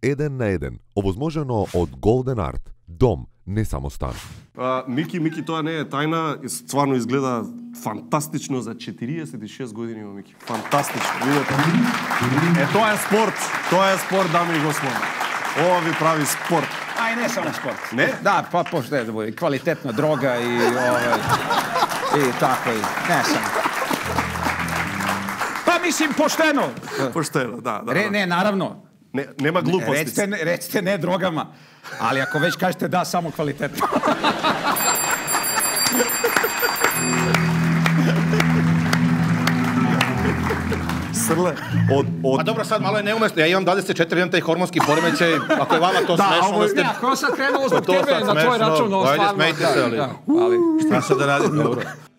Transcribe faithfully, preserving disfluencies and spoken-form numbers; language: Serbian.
Eden na eden, ovozможено od Golden Art. Dom, не само стан. А, Мики, Мики, тоа не е тајна, стварно изгледа фантастично за четириесет и шест години, Мики. Фантастично, видете. Е, тоа е спорт, тоа е спорт, дами и господа. Ова ви прави спорт. A i ne samo sport. Ne? Da, pa pošto je da bude kvalitetna droga i ovaj i tako i ne samo. Pa mislim pošteno. Поштено, да, да. Re, да. ne, naravno. Не, нема глупости. Recite, ne- recite ne drogama, ali ako već kažete da, samo kvalitetno. Срле, од, од... Pa dobro, sad malo je neumesno. Ja imam dvadeset četiri, imam taj hormonski poremećaj. Ako je vama to Da, smešno, ovo onda je- ste... Ne, ako je sad krenulo zbog To tebe sad na tvoj smešno. račun, ovo Ajde, stvarno... smejte se, ali- Da, ali... Šta sad da radim, dobro.